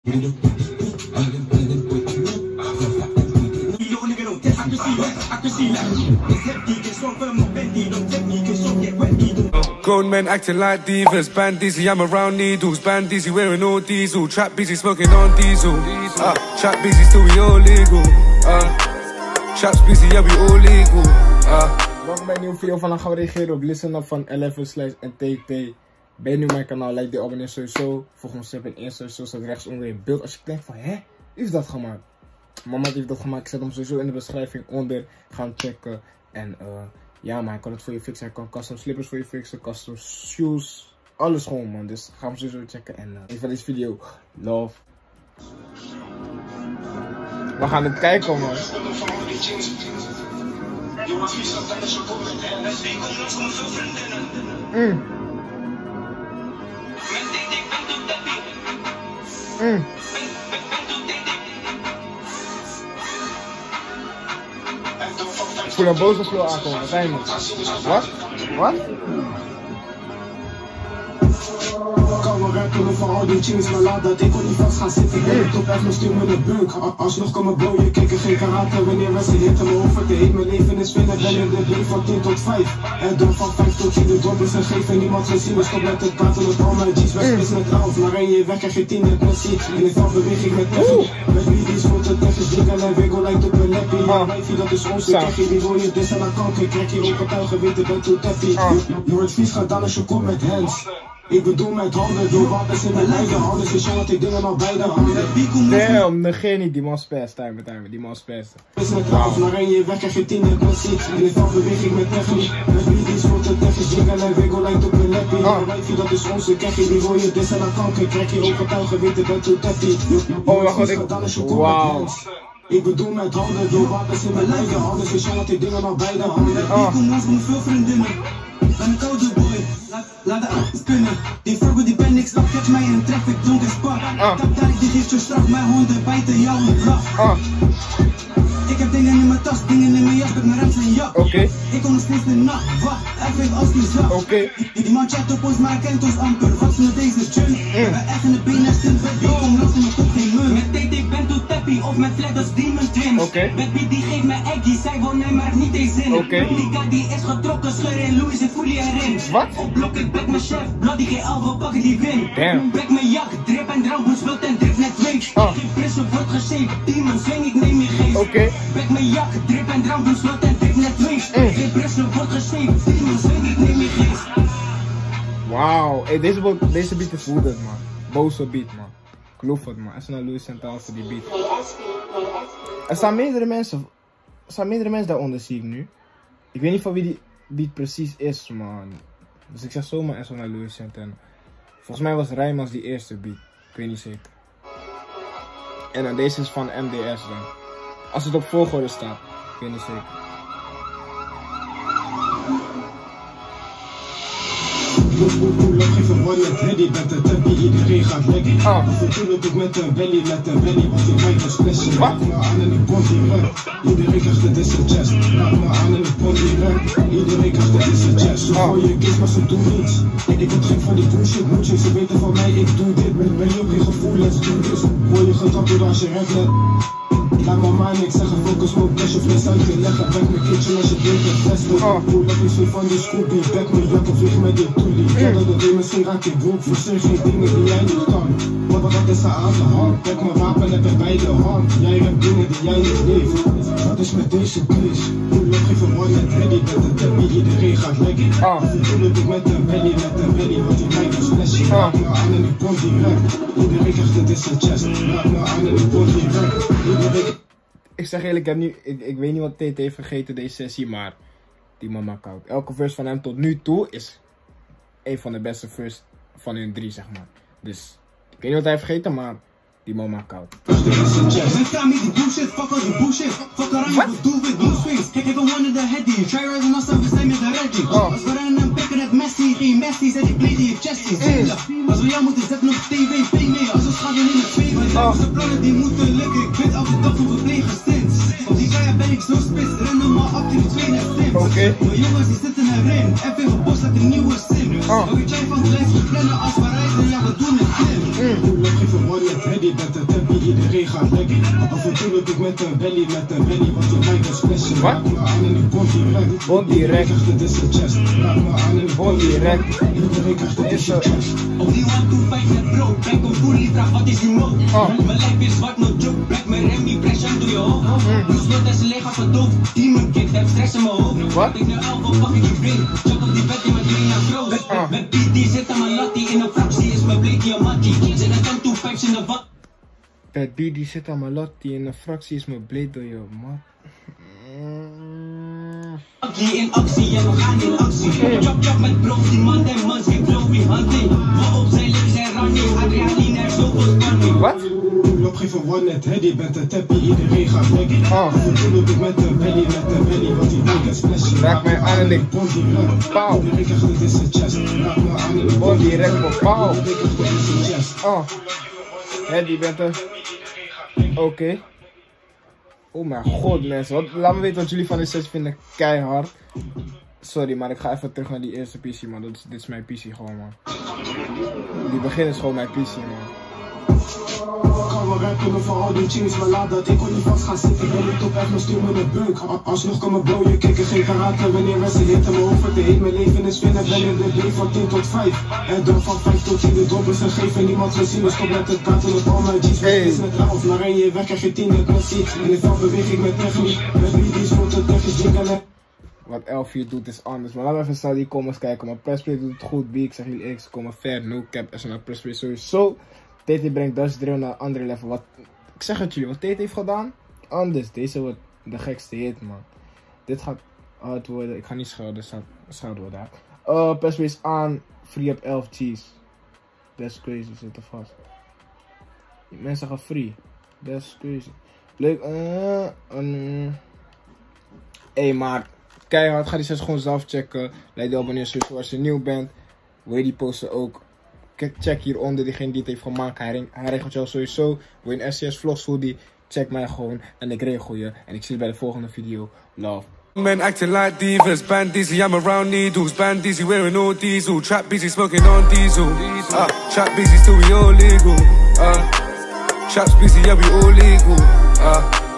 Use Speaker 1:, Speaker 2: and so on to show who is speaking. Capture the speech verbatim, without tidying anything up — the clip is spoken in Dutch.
Speaker 1: Grown men acting like divas, band dizzy, I'm around needles, band dizzy wearing all diesel, trap busy smoking on diesel, uh, trap busy still we all legal, uh, trap's busy, yeah we all legal, uh.
Speaker 2: Welkom bij een nieuwe video. Vandaag gaan we reageren op Listen Up van elf slash N T T. Ben je nu mijn kanaal, like die abonneer sowieso. Volg ons step in eerste sowieso, staat rechts onder in beeld. Als je denkt van, hè, wie heeft dat gemaakt? Mama heeft dat gemaakt, ik zet hem sowieso in de beschrijving onder. Ga hem checken. En uh, ja, maar hij kan het voor je fixen. Hij kan custom slippers voor je fixen, custom shoes. Alles gewoon, man. Dus ga hem sowieso checken. En uh, even van deze video, love. We gaan het kijken, man. Mm. Mm. Ik voel een boze flow aankomen, wat zijn we? Wat? Wat?
Speaker 3: Kan we rappen voor al die chings, maar laat dat ik kon niet vast gaan zitten. Ik ben op echt mijn stuur met een bunk. Alsnog kan me blowen, kikken geen karate. Wanneer wij ze hitten me over te heet. Mijn leven is spinnen, ben in de week van tien tot vijf. En dan van vijf tot tien de dop is gegeven. Niemand gezien, dus stop met het praten met al mijn G's. Wij spits met elf, maar ren je weg krijg je tien net Messi. In de veld beweeg ik met Messi. Met Liddy's moet het even drinken en wiggle lijkt op een leppie. Ja, wijfie, dat is onze kekkie. Die wil je dus aan de kanker. Krijg je op getuigen, weten bent hoe teppie. Je wordt vies gedaan als je komt met hands. Ik bedoel met handen, door wapens in mijn lijden. Anders is wat ik dingen al bij de handen.
Speaker 2: Damn, negeer niet, die man spast. Timer, timer, die man spast.
Speaker 3: Is met elf, maar ren je weg krijg je tien net Messi. In de veld beweeg ik met techniek. Met Liddy's moet het even drinken en wiggle lijkt op een leppie. Ja, wijfie, dat is onze kekkie. Die wil je dus aan de kanker. Krijg je op getuigen, weten bent hoe teppie.
Speaker 2: Oh mijn god, ik... Wauw.
Speaker 3: Ik bedoel met handen, door wapens in mijn lijden. Anders is wat ik dingen al bij de handen. Ik kom ons met veel vriendinnen. Ben een koude boy, laat, laat de avond kunnen. Die vrouw die ben ik snap, catch mij in een traffic, donker spark.
Speaker 2: Uh.
Speaker 3: Tap daar, die geeft zo straf, mijn honden bijten jou in blaf.
Speaker 2: Uh.
Speaker 3: Ik heb dingen in mijn tas, dingen in mijn jas, met mijn rems en jak.
Speaker 2: Oké. Okay.
Speaker 3: Ik kom nog steeds de nacht, wacht, hij weet als die zag.
Speaker 2: Oké. Okay.
Speaker 3: Die, die man chat op ons, maar hij kent ons amper. Wat is met deze junk? Mm. We hebben echt in de benen stil, met die kom los in mijn kop geen meur. Met T T ben toe tappie, of met flat als Demon Twins.
Speaker 2: Oké. Okay.
Speaker 3: Met wie die geeft mij eggie, zij wil nee, maar niet eens zin.
Speaker 2: Oké. Okay.
Speaker 3: Monica die is getrokken, scheur in Louis zit fully erin.
Speaker 2: Wat?
Speaker 3: Op blok, ik back mijn chef, bloody G L, we pakken die win.
Speaker 2: Damn.
Speaker 3: Back mijn jak, drip en drank, wilt en drip net waves.
Speaker 2: Oh.
Speaker 3: Geen pressure wordt geshaved, demon swing, ik neem je geest.
Speaker 2: Oké. Okay.
Speaker 3: Back mijn jak, drip en drank, wilt en drip net waves. Mm. Geen pressure wordt geshaved, demon swing, ik neem je geest.
Speaker 2: Wauw, hey, deze, deze beat is woedend, man. Boze beat, man. Ik geloof het, man. Even naar Louis Centraal voor die beat. Er staan meerdere mensen. Er staan meerdere mensen daaronder, zie ik nu. Ik weet niet van wie die beat precies is, man. Dus ik zeg zomaar even naar Louis Centraal. Volgens mij was Rijmans die eerste beat. Ik weet niet zeker. En dan deze is van M D S dan. Als het op volgorde staat. Ik weet niet zeker.
Speaker 3: Hoe lang geef een one met ready, met een tappie, iedereen gaat lekker.
Speaker 2: Oh.
Speaker 3: Natuurlijk ik met een belly, met een belly, want ik mij was splashen.
Speaker 2: Wat?
Speaker 3: Raak me aan en ik pond die rug. Iedereen krijgt het is een chest. Raak me aan en ik pond die rug. Iedereen krijgt het is een chest. Zo gooi je kies, maar ze doen niets. Ik, ik word gek van die bullshit, moedje. Ze weten van mij, ik doe dit. Ben, ben je op je gevoel, let's do this. Hoor je getrapt door als je recht let. Laat mama niks zeggen, focus op cash of fles uit te leggen. Back mijn kitchen als je denkt het beste. Voel dat is zo van die Scooby. Back mijn jak of vlieg met die toelie. Ja dat het weer misschien raak ik broek. Versteen geen dingen die jij niet kan. Wat wat is er aan de hand? Back mijn wapen heb ik bij de hand. Jij hebt dingen die jij niet leeft. Wat is met deze place? Hoe lang geef een one net ready. Met een tappie, iedereen gaat lekker. Natuurlijk ik met een belly, met een belly. Want ik mij was flesje. Raak me aan en ik pond direct. Iedereen krijgt het is een chest. Raak me aan en ik pond direct. Iedereen.
Speaker 2: Ik zeg eerlijk, ik, heb nu, ik, ik weet niet wat T T heeft vergeten deze sessie, maar die mama koud. Elke verse van hem tot nu toe is een van de beste verse van hun drie, zeg maar. Dus ik weet niet wat hij heeft vergeten, maar die mama koud.
Speaker 3: Wat? Kijk even one de headie. Try rising als we zijn met de redding. Als we rennen en pikken het Messi, geen Messi, zet ik play die chesties. Als we jou moeten zetten op T V, pay mee. Als we schaden in het V. Onze plannen die moeten lukken. Ik weet elke dag hoe we plegen sinds. Op die vijf ben ik zo spits, rennen maar op die twee naar stim.
Speaker 2: Oké.
Speaker 3: Mijn jongens die zitten erin, en veel gebos uit een nieuwe sim.
Speaker 2: Oh.
Speaker 3: Ook je jij van de lijst verplannen als we reizen, ja we doen het slim. Hoe lang geef een one net ready, met een tempie, iedereen gaat leggy. Af en toe loop ik met een belly, met een belly, want die lijkt een splashen. Raak me aan en ik bond direct.
Speaker 2: Bond direct.
Speaker 3: Dit is een chest. Raak me aan en ik
Speaker 2: Bond direct.
Speaker 3: Iedereen krijgt het is een chest.
Speaker 4: Op die one two five met bro, breng een fully, vraag wat is die mo? Mijn lijf is zwart, no joke, breng mijn Remy, pressure door je hoofd. Roes wordt als een leeg af verdoofd, demon kick, heb stress in mijn hoofd.
Speaker 2: Wat?
Speaker 4: Ik nu elf, pak ik je been, check op die bed in mijn twee naar groot. Met P D zit aan mijn lattie, in een fractie is mijn bleek diamantie. Zet een one two five in de vat.
Speaker 2: Pet B die zit aan mijn lat, die in een fractie is mijn blade door je mat.
Speaker 4: In actie, en we gaan in actie. Chop chop met bro, die man en mans, geen glowy hunting. We op zijn lips en running, adrenaline en zoveel spanning.
Speaker 2: Wat?
Speaker 3: Loop geen van one net ready, bent een tappie, iedereen gaat leggy. Af en toe loop ik met een belly, met een belly, want die lijkt een splashen.
Speaker 2: Raak mij aan en ik
Speaker 3: bond direct.
Speaker 2: pauw.
Speaker 3: Iedereen krijgt het is een chest. Raak me aan en ik
Speaker 2: Bond direct op pauw.
Speaker 3: Iedereen krijgt het is een chest.
Speaker 2: Oh. Hé, die bent er. Oké. Okay. Oh mijn god mensen, wat, laat me weten wat jullie van de sessie vinden, keihard. Sorry, maar ik ga even terug naar die eerste P C man, dit is, dit is mijn P C gewoon man. Die begin is gewoon mijn P C man.
Speaker 3: Kan wel rappen voor al die chings, maar laat dat ik kon niet vast gaan zitten. Ben ik top echt, maar stuur me de bunk. Alsnog kan me blowen, kikken, geen karate. Wanneer mensen hitten, mijn hoofd te heet. Mijn leven is winnen, ben in de B van tien tot vijf. En dan van vijf tot tien, de droppers en geven niemand gezien. Dus stop met het kaarten op al mijn G's. Hey. Is met of naar en je weg krijg je tien met Messi. En ik val beweeg ik met techniek. Met wie die wordt het technisch jingelen.
Speaker 2: Wat L vier doet is anders, maar laten we even snel die comments kijken. Maar Pressplay doet het goed, B, ik zeg jullie X, komen ver, no cap, S N L Pressplay sowieso. T T brengt Dutch Drill naar een andere level. Wat, ik zeg het jullie, wat T T heeft gedaan, anders. Deze wordt de gekste hit, man. Dit gaat hard worden. Ik ga niet schelden, schelden worden daar. Uh, Pressplay is aan, free op elf G's. That's crazy, zit er vast. Die mensen gaan free. That's crazy. Leuk, uh, um. Hey, maar keihard, ga die sessie gewoon zelf checken. Like de abonneer sowieso als je nieuw bent. Wil je die posten ook? Check hieronder, diegene die het heeft gemaakt. Hij, hij regelt jou sowieso. Wil je een S C S vlogs hoodie? Check mij gewoon en ik regel je. En ik zie je bij de volgende video. Love.
Speaker 1: Men acting like divas, band dizzy, I'm around needles, band dizzy, wearing all diesel, trap busy, smoking on diesel, uh, trap busy, still we all legal, uh, traps busy, yeah we all legal, uh.